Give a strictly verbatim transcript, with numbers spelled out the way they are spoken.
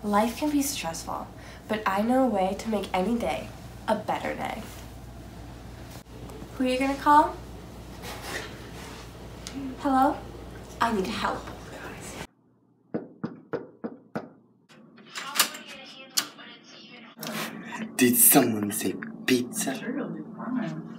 Life can be stressful, but I know a way to make any day a better day. Who are you gonna call? Hello? I need help. Did someone say pizza? Sure, you'll do fine.